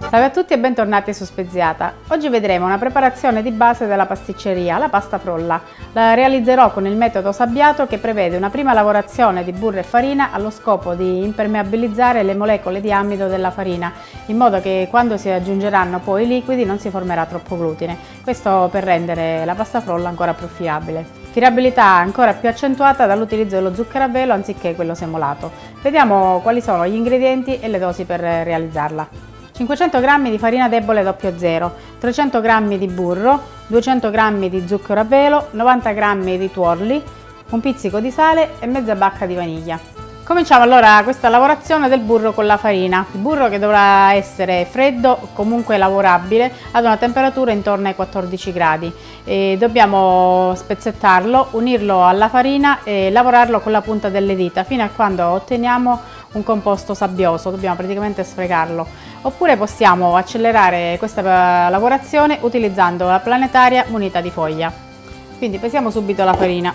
Salve a tutti e bentornati su Speziata. Oggi vedremo una preparazione di base della pasticceria, la pasta frolla. La realizzerò con il metodo sabbiato che prevede una prima lavorazione di burro e farina allo scopo di impermeabilizzare le molecole di amido della farina, in modo che quando si aggiungeranno poi i liquidi non si formerà troppo glutine. Questo per rendere la pasta frolla ancora più friabile. Friabilità ancora più accentuata dall'utilizzo dello zucchero a velo anziché quello semolato. Vediamo quali sono gli ingredienti e le dosi per realizzarla. 500 g di farina debole 00, 300 g di burro, 200 g di zucchero a velo, 90 g di tuorli, un pizzico di sale e mezza bacca di vaniglia. Cominciamo allora questa lavorazione del burro con la farina. Il burro che dovrà essere freddo, comunque lavorabile, ad una temperatura intorno ai 14 gradi. Dobbiamo spezzettarlo, unirlo alla farina e lavorarlo con la punta delle dita fino a quando otteniamo un composto sabbioso, dobbiamo praticamente sfregarlo. Oppure possiamo accelerare questa lavorazione utilizzando la planetaria munita di foglia. Quindi pesiamo subito la farina.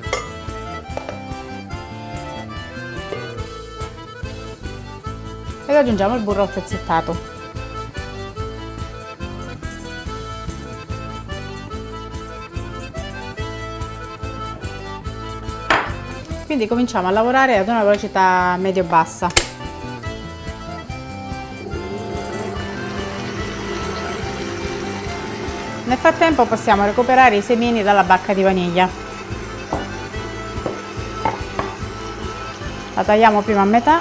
Ed aggiungiamo il burro spezzettato. Quindi cominciamo a lavorare ad una velocità medio-bassa. Nel frattempo possiamo recuperare i semini dalla bacca di vaniglia. La tagliamo prima a metà.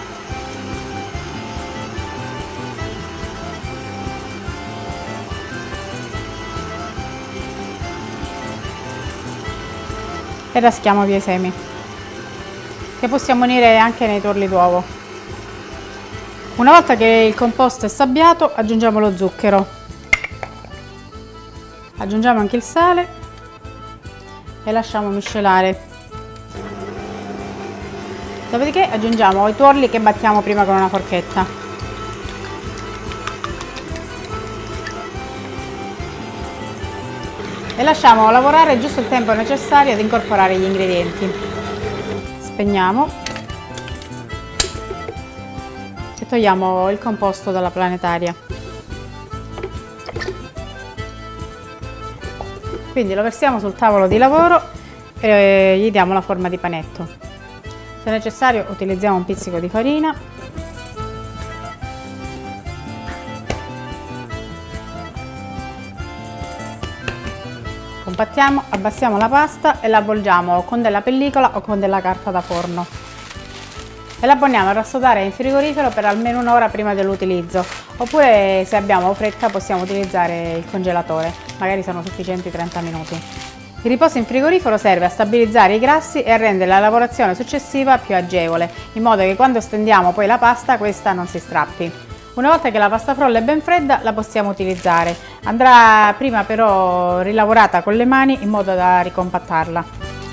E raschiamo via i semi, che possiamo unire anche nei tuorli d'uovo. Una volta che il composto è sabbiato, aggiungiamo lo zucchero, aggiungiamo anche il sale e lasciamo miscelare. Dopodiché aggiungiamo i tuorli che battiamo prima con una forchetta. E lasciamo lavorare giusto il tempo necessario ad incorporare gli ingredienti. Spegniamo e togliamo il composto dalla planetaria. Quindi lo versiamo sul tavolo di lavoro e gli diamo la forma di panetto. Se necessario utilizziamo un pizzico di farina. Compattiamo, abbassiamo la pasta e la avvolgiamo con della pellicola o con della carta da forno e la poniamo a rassodare in frigorifero per almeno un'ora prima dell'utilizzo, oppure se abbiamo fretta possiamo utilizzare il congelatore, magari sono sufficienti 30 minuti. Il riposo in frigorifero serve a stabilizzare i grassi e a rendere la lavorazione successiva più agevole, in modo che quando stendiamo poi la pasta questa non si strappi. Una volta che la pasta frolla è ben fredda la possiamo utilizzare, andrà prima però rilavorata con le mani in modo da ricompattarla.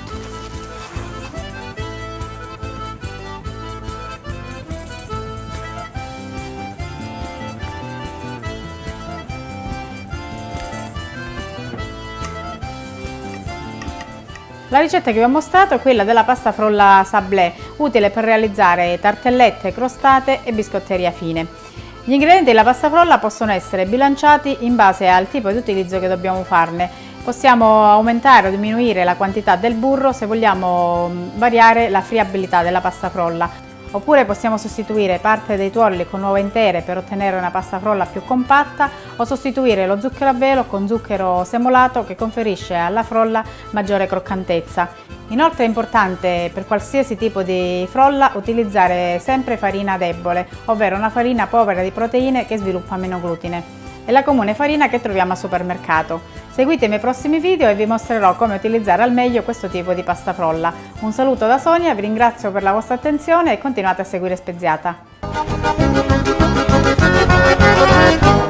La ricetta che vi ho mostrato è quella della pasta frolla sablé, utile per realizzare tartellette, crostate e biscotteria fine. Gli ingredienti della pasta frolla possono essere bilanciati in base al tipo di utilizzo che dobbiamo farne. Possiamo aumentare o diminuire la quantità del burro se vogliamo variare la friabilità della pasta frolla. Oppure possiamo sostituire parte dei tuorli con uova intere per ottenere una pasta frolla più compatta, o sostituire lo zucchero a velo con zucchero semolato che conferisce alla frolla maggiore croccantezza. Inoltre è importante per qualsiasi tipo di frolla utilizzare sempre farina debole, ovvero una farina povera di proteine che sviluppa meno glutine. È la comune farina che troviamo al supermercato. Seguite i miei prossimi video e vi mostrerò come utilizzare al meglio questo tipo di pasta frolla. Un saluto da Sonia, vi ringrazio per la vostra attenzione e continuate a seguire Speziata.